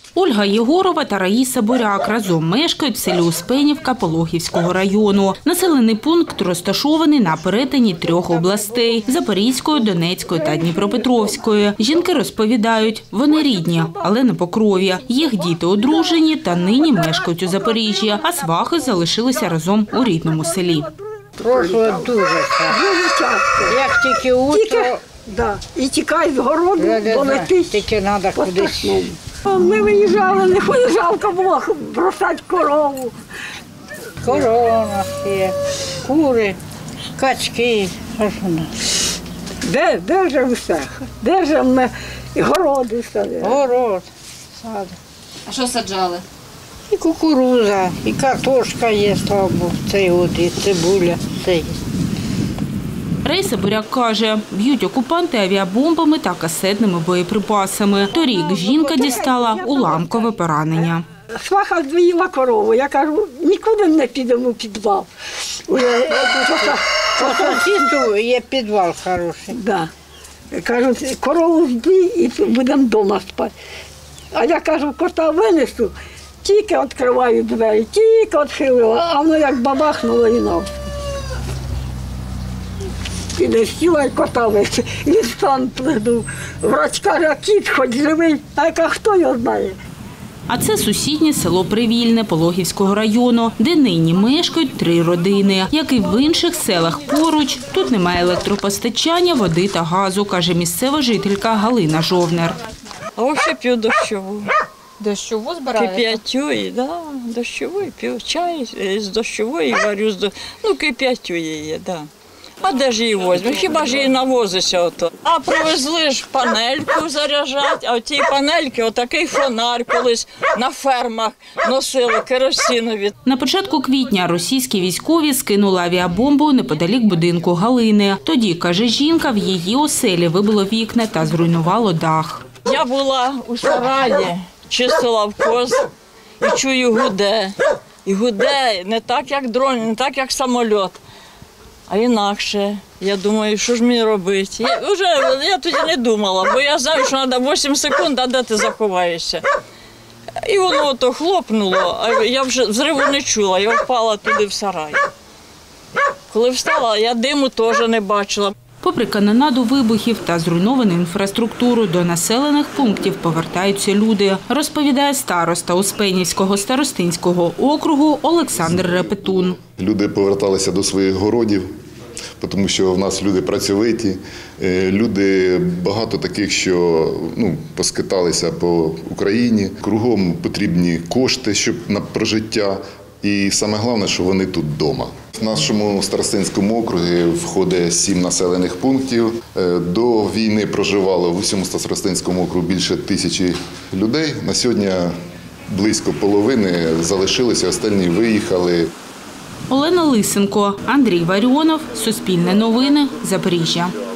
Ольга Єгорова та Раїса Буряк разом мешкають в селі Успенівка Пологівського району. Населений пункт розташований на перетині 3 областей – Запорізької, Донецької та Дніпропетровської. Жінки розповідають, вони рідні, але не по крові. Їх діти одружені та нині мешкають у Запоріжжі, а свахи залишилися разом у рідному селі. Прошло дуже часто. Як тільки утро, і тікай з городу, бо летить. тільки треба кудись. Ми виїжджали, не жалко було бросати корову. Корона є, кури, качки. Де ж все? Де ж ми городи садили? Город, сад. А що саджали? І кукурудза, і картошка є, слава Богу, це от, і цибуля, все є. Раїса Буряк каже, б'ють окупанти авіабомбами та касетними боєприпасами. Торік жінка дістала уламкове поранення. Сваха здоїла корову. Я кажу, нікуди не підемо у підвал. По сусідству є підвал хороший. Кажу, корову здій і будемо вдома спати. А я кажу, кота винесу, тільки відкриваю двері, тільки відхилила, а воно як бабахнуло і навпаки. І не сіла, і кота висить. Він стан плигнув. Врач каже, кіт хоч живий, а яка хто його знає. А це сусіднє село Привільне Пологівського району, де нині мешкають 3 родини. Як і в інших селах поруч, тут немає електропостачання, води та газу, каже місцева жителька Галина Жовнер. А ось п'ю дощову. Дощову збираєте? Кип'ятю, дощову, п'ю чай з дощової варю, кип'ятю її, А де ж її возьмеш? Хіба ж її навозиться ото? А привезли ж панельку заряджати, а в тій панельці отакий фонар колись на фермах носили, керосинові. На початку квітня російські військові скинули авіабомбу неподалік будинку Галини. Тоді, каже жінка, в її оселі вибило вікна та зруйнувало дах. Я була у сараї, чистила вкос і чую гуде. І гуде не так, як дрон, не так, як самоліт. А інакше. Я думаю, що ж мені робити? Я тоді не думала, бо я знаю, що треба 8 секунд, а де ти заховаєшся. І воно то хлопнуло, а я вже взриву не чула, я впала туди в сарай. Коли встала, я диму теж не бачила. Попри канонаду вибухів та зруйновану інфраструктуру, до населених пунктів повертаються люди, розповідає староста Успенівського старостинського округу Олександр Репетун. Люди поверталися до своїх городів, тому що в нас люди працьовиті, люди багато таких, що поскиталися по Україні. Кругом потрібні кошти на прожиття. І саме головне, що вони тут вдома. В нашому старостинському округі входить 7 населених пунктів. До війни проживало в усьому старостинському округу більше 1000 людей. На сьогодні близько половини залишилися, останні виїхали. Олена Лисенко, Андрій Варіонов, Суспільне новини, Запоріжжя.